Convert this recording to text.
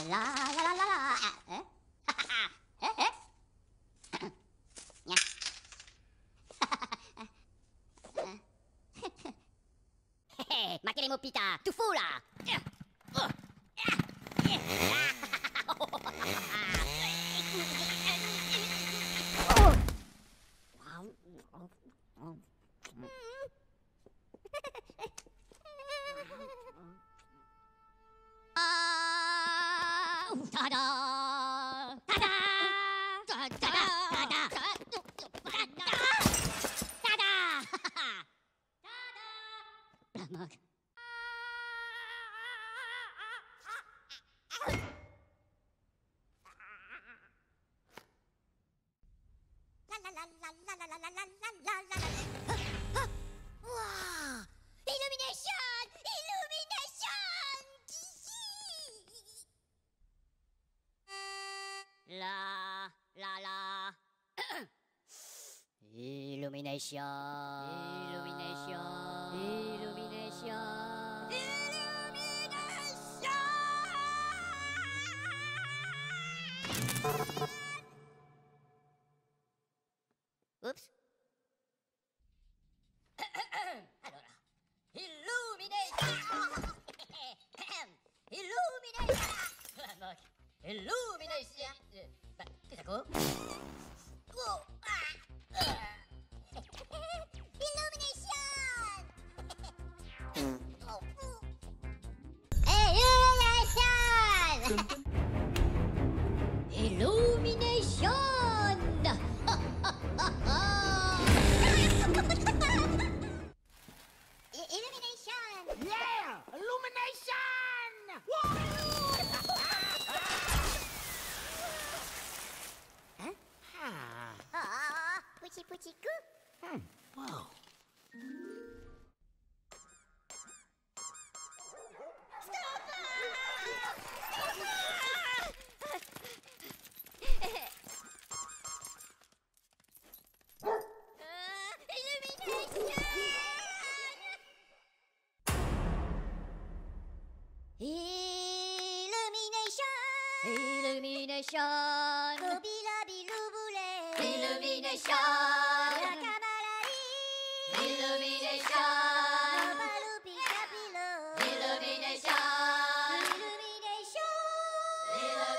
La la la la la. Ma che pita, tu fu là. Ta-da! Ta-da! Ta-da! Ta-da! Ta-da! Blamog. Wow! Illumination! Illumination! La la la. Illumination. Illumination. Illumination. Illumination. Oops. Allora. Illumination. Illumination. Illumination. Qu'est-ce que Illumination! Illumination! Yeah! Illumination! Hein? Ah. Oh, petit petit coup. Whoa. Illumination. Illumination. Illumination. Illumination. Illumination. Illumination.